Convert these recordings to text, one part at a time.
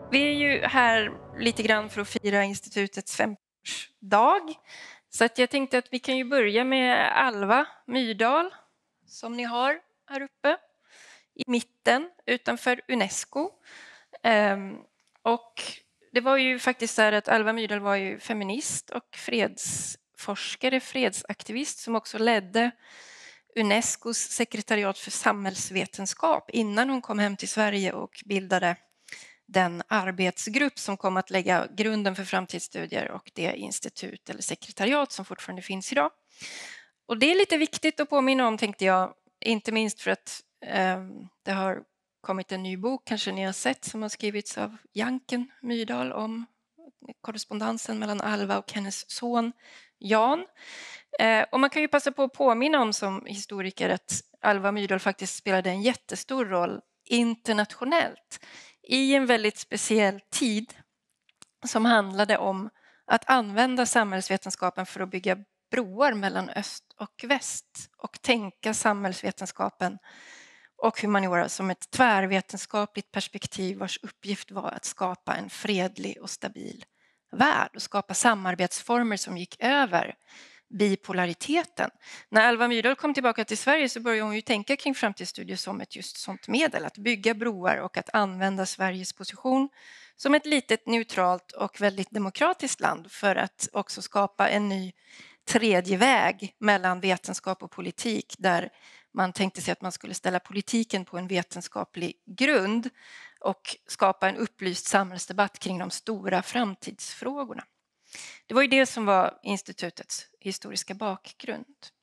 Vi är ju här lite grann för att fira institutets 50-årsdag. Så att jag tänkte att vi kan ju börja med Alva Myrdal som ni har här uppe i mitten utanför UNESCO. Och det var ju faktiskt så här att Alva Myrdal var ju feminist och fredsforskare, fredsaktivist som också ledde UNESCOs sekretariat för samhällsvetenskap innan hon kom hem till Sverige och bildade den arbetsgrupp som kom att lägga grunden för framtidsstudier och det institut eller sekretariat som fortfarande finns idag. Och det är lite viktigt att påminna om, tänkte jag, inte minst för att det har kommit en ny bok, kanske ni har sett, som har skrivits av Janken Myrdal om korrespondensen mellan Alva och hennes son Jan. Och man kan ju passa på att påminna om som historiker att Alva Myrdal faktiskt spelade en jättestor roll internationellt i en väldigt speciell tid som handlade om att använda samhällsvetenskapen för att bygga broar mellan öst och väst och tänka samhällsvetenskapen och humaniora som ett tvärvetenskapligt perspektiv vars uppgift var att skapa en fredlig och stabil värld och skapa samarbetsformer som gick över bipolariteten. När Alva Myrdal kom tillbaka till Sverige så började hon ju tänka kring framtidsstudier som ett just sånt medel, att bygga broar och att använda Sveriges position som ett litet neutralt och väldigt demokratiskt land för att också skapa en ny tredje väg mellan vetenskap och politik där man tänkte sig att man skulle ställa politiken på en vetenskaplig grund och skapa en upplyst samhällsdebatt kring de stora framtidsfrågorna. Det var ju det som var institutets historiska bakgrund.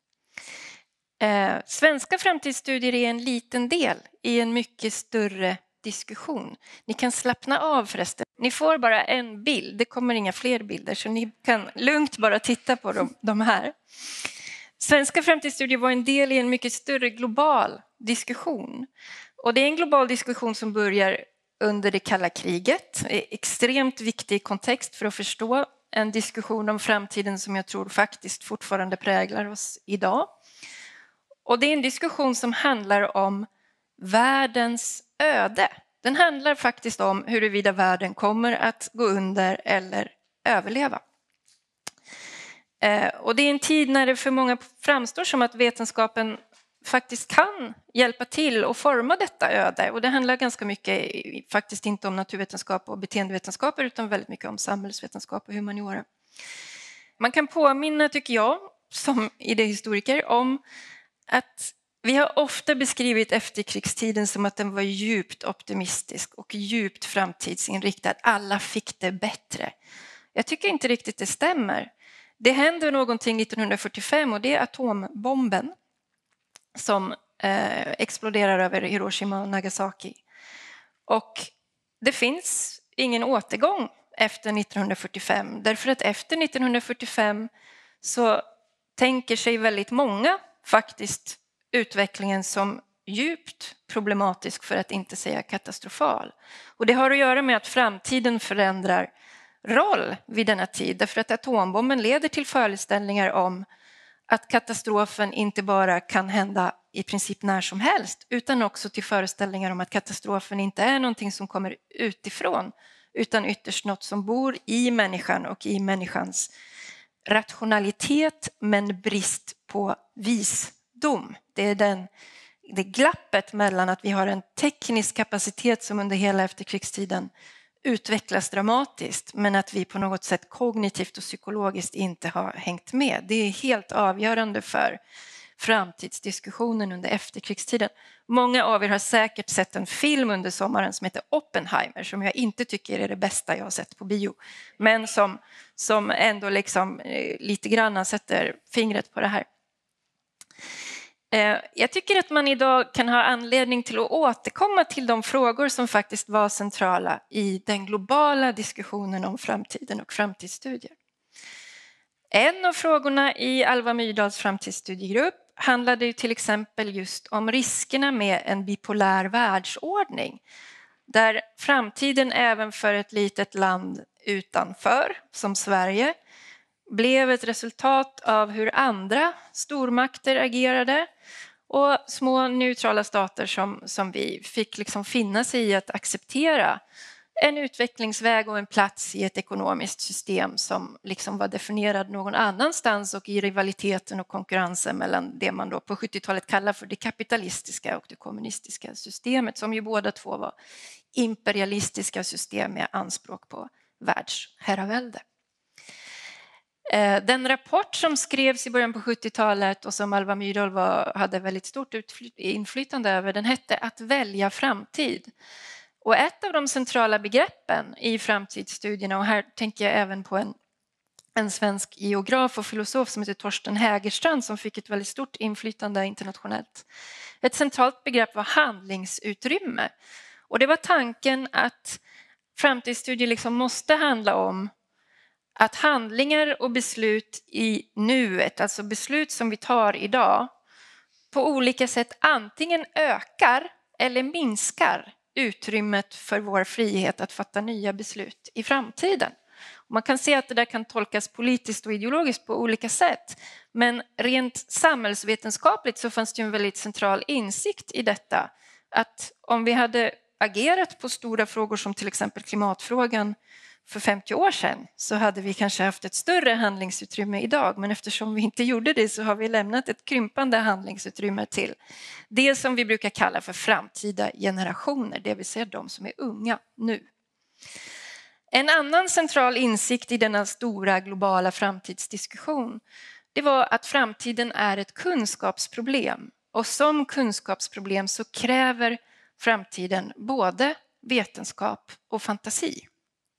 Svenska framtidsstudier är en liten del i en mycket större diskussion. Ni kan slappna av förresten. Ni får bara en bild, det kommer inga fler bilder så ni kan lugnt bara titta på de här. Svenska framtidsstudier var en del i en mycket större global diskussion. Och det är en global diskussion som börjar under det kalla kriget. Det är extremt viktig kontext för att förstå en diskussion om framtiden som jag tror faktiskt fortfarande präglar oss idag. Och det är en diskussion som handlar om världens öde. Den handlar faktiskt om huruvida världen kommer att gå under eller överleva. Och det är en tid när det för många framstår som att vetenskapen faktiskt kan hjälpa till och forma detta öde. Och det handlar ganska mycket faktiskt inte om naturvetenskap och beteendevetenskaper utan väldigt mycket om samhällsvetenskap och humaniora. Man kan påminna, tycker jag, som idéhistoriker om att vi har ofta beskrivit efterkrigstiden som att den var djupt optimistisk och djupt framtidsinriktad. Alla fick det bättre. Jag tycker inte riktigt det stämmer. Det händer någonting 1945 och det är atombomben som exploderar över Hiroshima och Nagasaki. Och det finns ingen återgång efter 1945. Därför att efter 1945 så tänker sig väldigt många faktiskt utvecklingen som djupt problematisk för att inte säga katastrofal. Och det har att göra med att framtiden förändrar roll vid denna tid. Därför att atombomben leder till föreställningar om att katastrofen inte bara kan hända i princip när som helst utan också till föreställningar om att katastrofen inte är någonting som kommer utifrån utan ytterst något som bor i människan och i människans rationalitet men brist på visdom. Det är det glappet mellan att vi har en teknisk kapacitet som under hela efterkrigstiden utvecklas dramatiskt men att vi på något sätt kognitivt och psykologiskt inte har hängt med. Det är helt avgörande för framtidsdiskussionen under efterkrigstiden. Många av er har säkert sett en film under sommaren som heter Oppenheimer som jag inte tycker är det bästa jag har sett på bio men som ändå liksom lite grann sätter fingret på det här. Jag tycker att man idag kan ha anledning till att återkomma till de frågor som faktiskt var centrala i den globala diskussionen om framtiden och framtidsstudier. En av frågorna i Alva Myrdals framtidsstudiegrupp handlade ju till exempel just om riskerna med en bipolär världsordning där framtiden även för ett litet land utanför som Sverige blev ett resultat av hur andra stormakter agerade och små neutrala stater som vi fick liksom finna sig i att acceptera en utvecklingsväg och en plats i ett ekonomiskt system som liksom var definierad någon annanstans och i rivaliteten och konkurrensen mellan det man då på 70-talet kallar för det kapitalistiska och det kommunistiska systemet, som ju båda två var imperialistiska system med anspråk på världsherravälde. Den rapport som skrevs i början på 70-talet och som Alva Myrdal hade väldigt stort inflytande över, den hette Att välja framtid. Och ett av de centrala begreppen i framtidsstudierna, och här tänker jag även på en svensk geograf och filosof som heter Torsten Hägerstrand som fick ett väldigt stort inflytande internationellt. Ett centralt begrepp var handlingsutrymme. Och det var tanken att framtidsstudier liksom måste handla om att handlingar och beslut i nuet, alltså beslut som vi tar idag, på olika sätt antingen ökar eller minskar utrymmet för vår frihet att fatta nya beslut i framtiden. Man kan se att det där kan tolkas politiskt och ideologiskt på olika sätt, men rent samhällsvetenskapligt så fanns det en väldigt central insikt i detta, att om vi hade agerat på stora frågor som till exempel klimatfrågan för 50 år sedan så hade vi kanske haft ett större handlingsutrymme idag, men eftersom vi inte gjorde det så har vi lämnat ett krympande handlingsutrymme till det som vi brukar kalla för framtida generationer, det vill säga de som är unga nu. En annan central insikt i denna stora globala framtidsdiskussion, det var att framtiden är ett kunskapsproblem, och som kunskapsproblem så kräver framtiden både vetenskap och fantasi.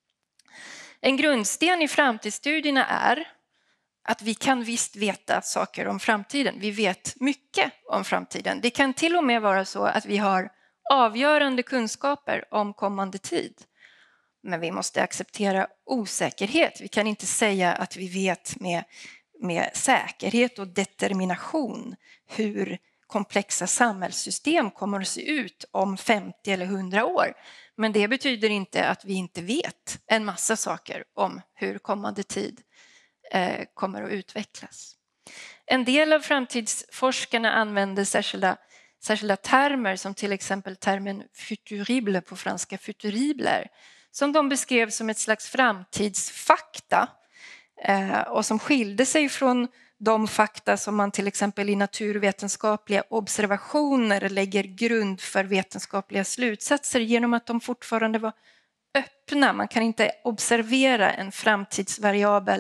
En grundsten i framtidsstudierna är att vi kan visst veta saker om framtiden. Vi vet mycket om framtiden. Det kan till och med vara så att vi har avgörande kunskaper om kommande tid. Men vi måste acceptera osäkerhet. Vi kan inte säga att vi vet med säkerhet och determination hur komplexa samhällssystem kommer att se ut om 50 eller 100 år. Men det betyder inte att vi inte vet en massa saker om hur kommande tid kommer att utvecklas. En del av framtidsforskarna använder särskilda termer som till exempel termen futurible på franska futuribler, som de beskrev som ett slags framtidsfakta och som skilde sig från de fakta som man till exempel i naturvetenskapliga observationer lägger grund för vetenskapliga slutsatser genom att de fortfarande var öppna. Man kan inte observera en framtidsvariabel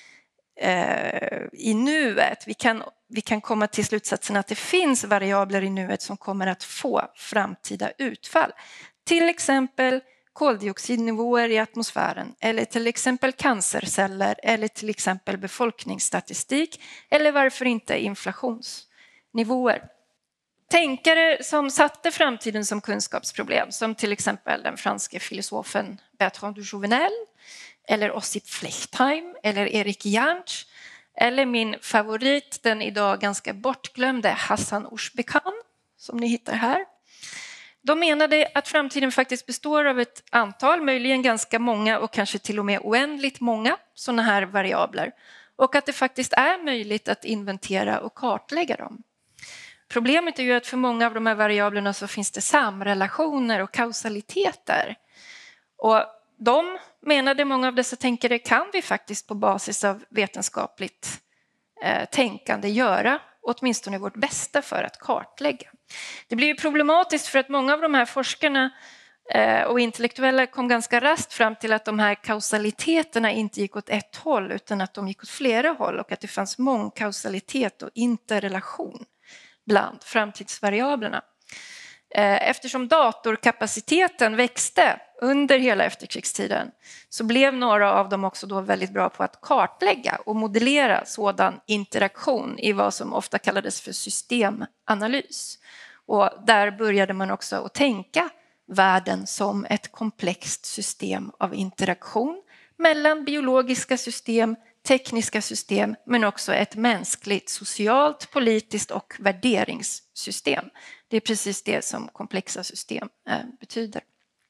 i nuet. Vi kan komma till slutsatsen att det finns variabler i nuet som kommer att få framtida utfall. Till exempel koldioxidnivåer i atmosfären, eller till exempel cancerceller, eller till exempel befolkningsstatistik, eller varför inte inflationsnivåer. Tänkare som satte framtiden som kunskapsproblem, som till exempel den franske filosofen Bertrand du Jouvenel, eller Ossip Flechtheim, eller Erik Jernsch, eller min favorit, den idag ganska bortglömde Hassan Oshbekan, som ni hittar här. De menade att framtiden faktiskt består av ett antal, möjligen ganska många och kanske till och med oändligt många sådana här variabler, och att det faktiskt är möjligt att inventera och kartlägga dem. Problemet är ju att för många av de här variablerna så finns det samrelationer och kausaliteter. Och de menade, många av dessa tänkare, kan vi faktiskt på basis av vetenskapligt tänkande göra åtminstone vårt bästa för att kartlägga. Det blir ju problematiskt för att många av de här forskarna och intellektuella kom ganska raskt fram till att de här kausaliteterna inte gick åt ett håll utan att de gick åt flera håll, och att det fanns mångkausalitet och interrelation bland framtidsvariablerna. Eftersom datorkapaciteten växte under hela efterkrigstiden så blev några av dem också då väldigt bra på att kartlägga och modellera sådan interaktion i vad som ofta kallades för systemanalys. Och där började man också att tänka världen som ett komplext system av interaktion mellan biologiska system, tekniska system, men också ett mänskligt, socialt, politiskt och värderingssystem. Det är precis det som komplexa system betyder.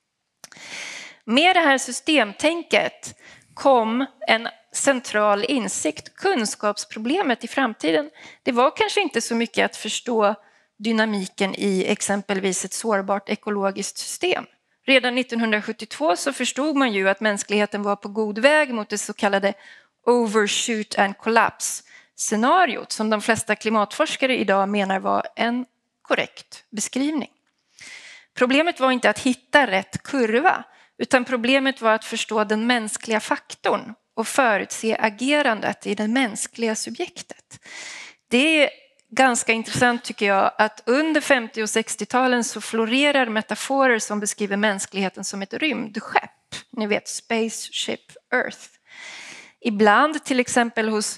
Med det här systemtänket kom en central insikt. Kunskapsproblemet i framtiden, det var kanske inte så mycket att förstå dynamiken i exempelvis ett sårbart ekologiskt system. Redan 1972 så förstod man ju att mänskligheten var på god väg mot det så kallade overshoot and collapse-scenariot som de flesta klimatforskare idag menar var en korrekt beskrivning. Problemet var inte att hitta rätt kurva, utan problemet var att förstå den mänskliga faktorn och förutse agerandet i det mänskliga subjektet. Det är ganska intressant tycker jag att under 50- och 60-talen så florerar metaforer som beskriver mänskligheten som ett rymdskepp. Ni vet Spaceship Earth. Ibland till exempel hos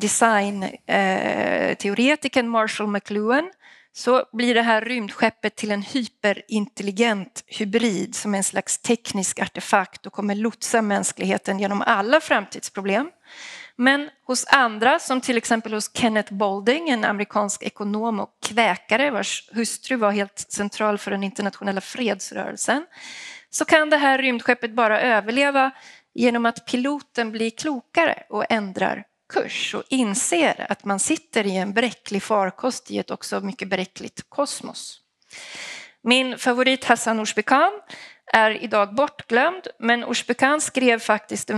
designteoretikern Marshall McLuhan så blir det här rymdskeppet till en hyperintelligent hybrid som är en slags teknisk artefakt och kommer lotsa mänskligheten genom alla framtidsproblem. Men hos andra, som till exempel hos Kenneth Boulding, en amerikansk ekonom och kväkare vars hustru var helt central för den internationella fredsrörelsen, så kan det här rymdskeppet bara överleva genom att piloten blir klokare och ändrar kurs och inser att man sitter i en bräcklig farkost i ett också mycket bräckligt kosmos. Min favorit Hassan Oshbekan är idag bortglömd, men Oshbekan skrev faktiskt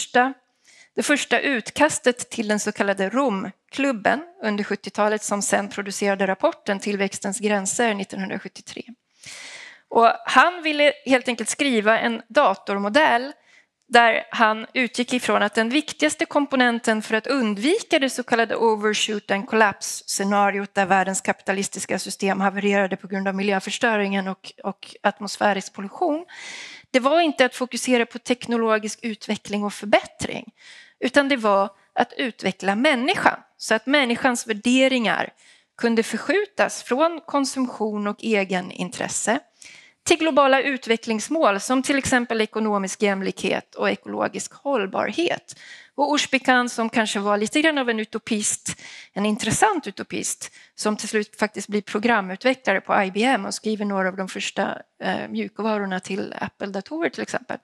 det första utkastet till den så kallade Romklubben under 70-talet som sen producerade rapporten Tillväxtens gränser 1973. Och han ville helt enkelt skriva en datormodell där han utgick ifrån att den viktigaste komponenten för att undvika det så kallade overshoot and collapse-scenariot där världens kapitalistiska system havererade på grund av miljöförstöringen och atmosfärisk pollution, det var inte att fokusera på teknologisk utveckling och förbättring, utan det var att utveckla människan så att människans värderingar kunde förskjutas från konsumtion och egenintresse till globala utvecklingsmål som till exempel ekonomisk jämlikhet och ekologisk hållbarhet. Och Oshbekan som kanske var lite grann av en utopist, en intressant utopist som till slut faktiskt blir programutvecklare på IBM och skriver några av de första mjukvarorna till Apple-datorer till exempel.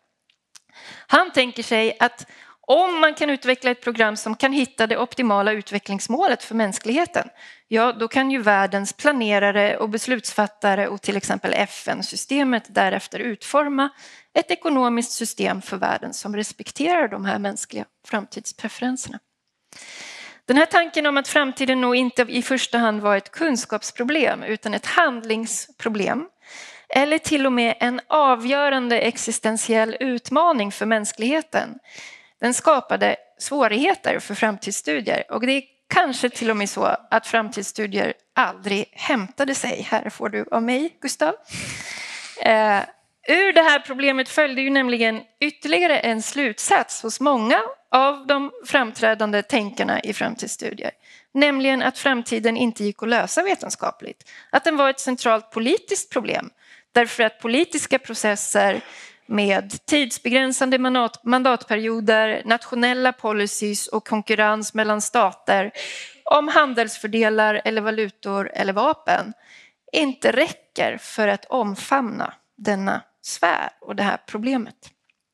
Han tänker sig att om man kan utveckla ett program som kan hitta det optimala utvecklingsmålet för mänskligheten, ja då kan ju världens planerare och beslutsfattare och till exempel FN-systemet därefter utforma ett ekonomiskt system för världen som respekterar de här mänskliga framtidspreferenserna. Den här tanken om att framtiden nog inte i första hand var ett kunskapsproblem utan ett handlingsproblem eller till och med en avgörande existentiell utmaning för mänskligheten, den skapade svårigheter för framtidsstudier och det är kanske till och med så att framtidsstudier aldrig hämtade sig. Här får du av mig, Gustav. Ur det här problemet följde ju nämligen ytterligare en slutsats hos många av de framträdande tänkarna i framtidsstudier. Nämligen att framtiden inte gick att lösa vetenskapligt. Att den var ett centralt politiskt problem. Därför att politiska processer med tidsbegränsande mandatperioder, nationella policies och konkurrens mellan stater om handelsfördelar eller valutor eller vapen inte räcker för att omfamna denna sfär och det här problemet.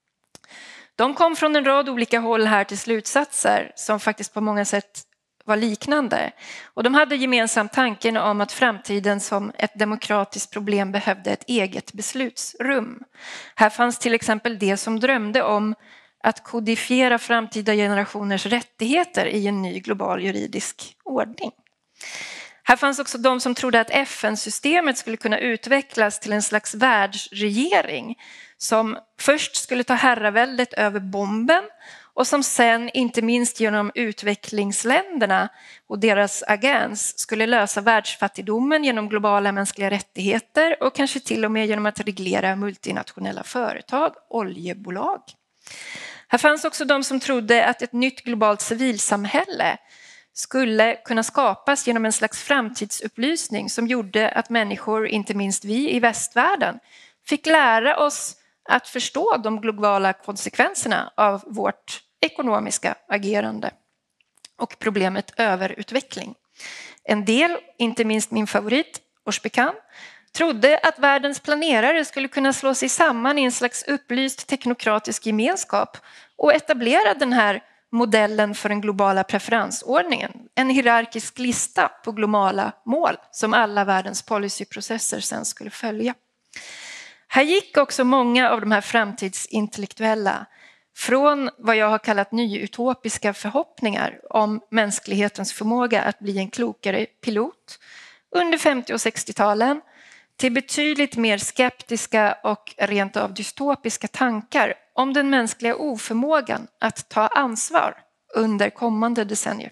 De kom från en rad olika håll här till slutsatser som faktiskt på många sätt var liknande. Och de hade gemensamt tanken om att framtiden som ett demokratiskt problem behövde ett eget beslutsrum. Här fanns till exempel det som drömde om att kodifiera framtida generationers rättigheter i en ny global juridisk ordning. Här fanns också de som trodde att FN-systemet skulle kunna utvecklas till en slags världsregering som först skulle ta herraväldet över bomben och som sen, inte minst genom utvecklingsländerna och deras agens, skulle lösa världsfattigdomen genom globala mänskliga rättigheter och kanske till och med genom att reglera multinationella företag, oljebolag. Här fanns också de som trodde att ett nytt globalt civilsamhälle skulle kunna skapas genom en slags framtidsupplysning som gjorde att människor, inte minst vi i västvärlden, fick lära oss att förstå de globala konsekvenserna av vårt ekonomiska agerande och problemet överutveckling. En del, inte minst min favorit, Oshbekan, trodde att världens planerare skulle kunna slå sig samman i en slags upplyst teknokratisk gemenskap och etablera den här modellen för den globala preferensordningen. En hierarkisk lista på globala mål som alla världens policyprocesser sen skulle följa. Här gick också många av de här framtidsintellektuella från vad jag har kallat nyutopiska förhoppningar om mänsklighetens förmåga att bli en klokare pilot under 50- och 60-talen till betydligt mer skeptiska och rent av dystopiska tankar om den mänskliga oförmågan att ta ansvar under kommande decennier.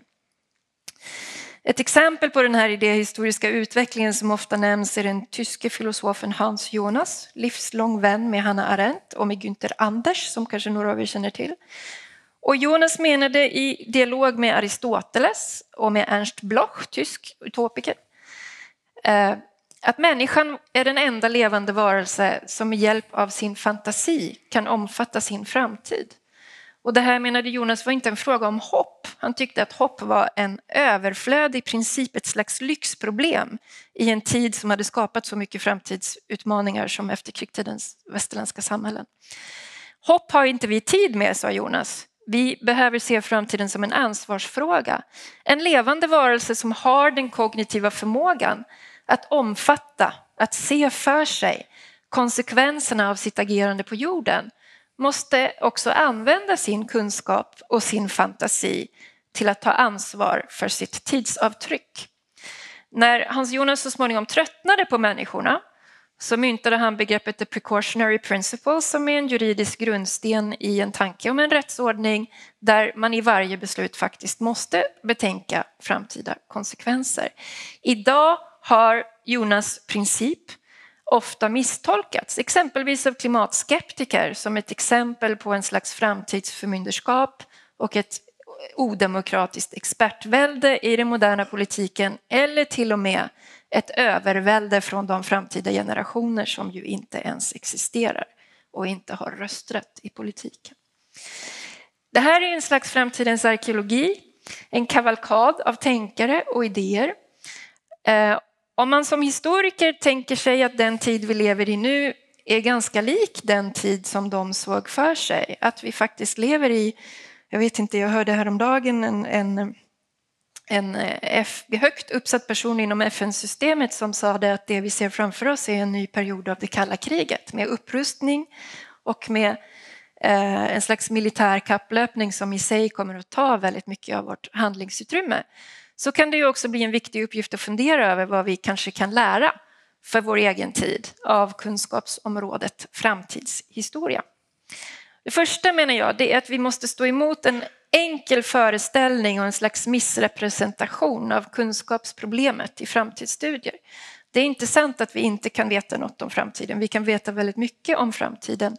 Ett exempel på den här idéhistoriska utvecklingen som ofta nämns är den tyske filosofen Hans Jonas, livslång vän med Hannah Arendt och med Günther Anders, som kanske några av er känner till. Och Jonas menade i dialog med Aristoteles och med Ernst Bloch, tysk utopiker, att människan är den enda levande varelse som med hjälp av sin fantasi kan omfatta sin framtid. Och det här, menade Jonas, var inte en fråga om hopp. Han tyckte att hopp var en överflödig princip, ett slags lyxproblem i en tid som hade skapat så mycket framtidsutmaningar som efterkrigstidens västerländska samhällen. Hopp har inte vi tid med, sa Jonas. Vi behöver se framtiden som en ansvarsfråga. En levande varelse som har den kognitiva förmågan att omfatta, att se för sig konsekvenserna av sitt agerande på jorden måste också använda sin kunskap och sin fantasi till att ta ansvar för sitt tidsavtryck. När Hans Jonas så småningom tröttnade på människorna så myntade han begreppet the precautionary principle, som är en juridisk grundsten i en tanke om en rättsordning där man i varje beslut faktiskt måste betänka framtida konsekvenser. Idag har Jonas princip ofta misstolkats, exempelvis av klimatskeptiker som ett exempel på en slags framtidsförmynderskap och ett odemokratiskt expertvälde i den moderna politiken, eller till och med ett övervälde från de framtida generationer som ju inte ens existerar och inte har rösträtt i politiken. Det här är en slags framtidens arkeologi, en kavalkad av tänkare och idéer. Om man som historiker tänker sig att den tid vi lever i nu är ganska lik den tid som de såg för sig, att vi faktiskt lever i, jag vet inte, jag hörde häromdagen en högt uppsatt person inom FN-systemet som sa det, att det vi ser framför oss är en ny period av det kalla kriget med upprustning och med en slags militär kapplöpning som i sig kommer att ta väldigt mycket av vårt handlingsutrymme. Så kan det ju också bli en viktig uppgift att fundera över vad vi kanske kan lära för vår egen tid av kunskapsområdet framtidshistoria. Det första, menar jag, det är att vi måste stå emot en enkel föreställning och en slags missrepresentation av kunskapsproblemet i framtidsstudier. Det är inte sant att vi inte kan veta något om framtiden. Vi kan veta väldigt mycket om framtiden,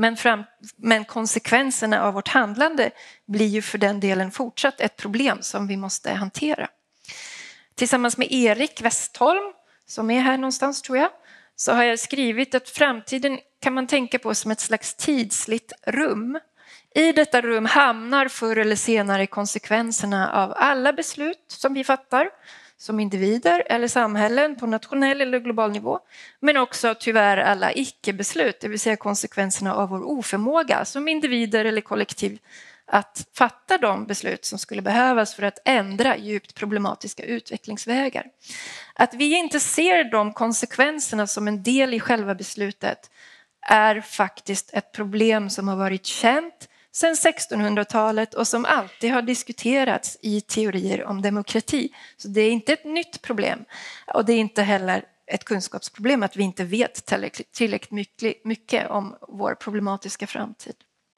men konsekvenserna av vårt handlande blir ju för den delen fortsatt ett problem som vi måste hantera. Tillsammans med Erik Westholm, som är här någonstans tror jag, så har jag skrivit att framtiden kan man tänka på som ett slags tidsligt rum. I detta rum hamnar förr eller senare konsekvenserna av alla beslut som vi fattar som individer eller samhällen på nationell eller global nivå, men också tyvärr alla icke-beslut, det vill säga konsekvenserna av vår oförmåga som individer eller kollektiv att fatta de beslut som skulle behövas för att ändra djupt problematiska utvecklingsvägar. Att vi inte ser de konsekvenserna som en del i själva beslutet är faktiskt ett problem som har varit känt sedan 1600-talet och som alltid har diskuterats i teorier om demokrati. Så det är inte ett nytt problem, och det är inte heller ett kunskapsproblem att vi inte vet tillräckligt mycket om vår problematiska framtid.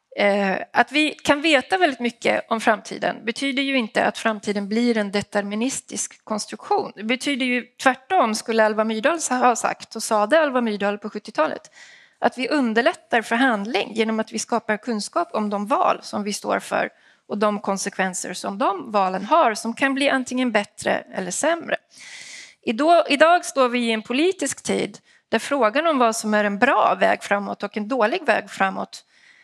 Att vi kan veta väldigt mycket om framtiden betyder ju inte att framtiden blir en deterministisk konstruktion. Det betyder ju tvärtom, skulle Alva Myrdal ha sagt, och sa det Alva Myrdal på 70-talet, att vi underlättar förhandling genom att vi skapar kunskap om de val som vi står för och de konsekvenser som de valen har, som kan bli antingen bättre eller sämre. Idag står vi i en politisk tid där frågan om vad som är en bra väg framåt och en dålig väg framåt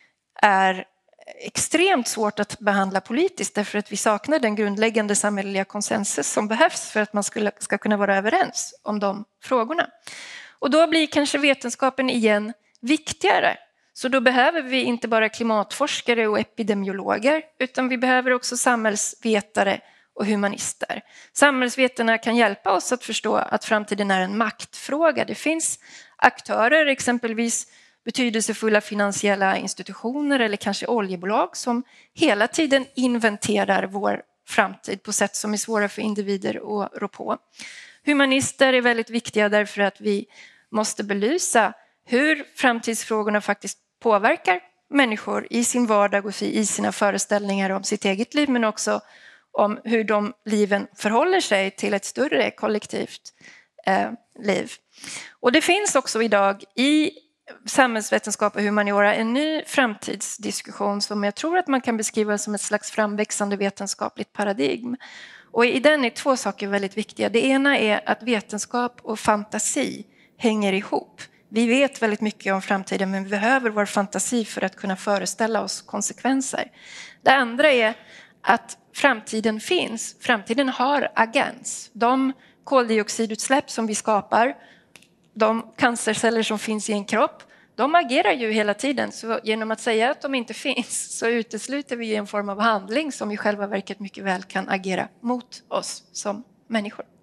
är extremt svårt att behandla politiskt, därför att vi saknar den grundläggande samhälleliga konsensus som behövs för att man ska kunna vara överens om de frågorna. Och då blir kanske vetenskapen igen viktigare. Så då behöver vi inte bara klimatforskare och epidemiologer, utan vi behöver också samhällsvetare och humanister. Samhällsvetarna kan hjälpa oss att förstå att framtiden är en maktfråga. Det finns aktörer, exempelvis betydelsefulla finansiella institutioner eller kanske oljebolag som hela tiden inventerar vår framtid på sätt som är svåra för individer att rå på. Humanister är väldigt viktiga därför att vi måste belysa hur framtidsfrågorna faktiskt påverkar människor i sin vardag och i sina föreställningar om sitt eget liv, men också om hur de liven förhåller sig till ett större kollektivt liv. Och det finns också idag i samhällsvetenskap och humaniora en ny framtidsdiskussion som jag tror att man kan beskriva som ett slags framväxande vetenskapligt paradigm. Och i den är två saker väldigt viktiga. Det ena är att vetenskap och fantasi hänger ihop. Vi vet väldigt mycket om framtiden, men vi behöver vår fantasi för att kunna föreställa oss konsekvenser. Det andra är att framtiden finns. Framtiden har agens. De koldioxidutsläpp som vi skapar, de cancerceller som finns i en kropp, de agerar ju hela tiden. Så genom att säga att de inte finns så utesluter vi en form av handling som i själva verket mycket väl kan agera mot oss som människor.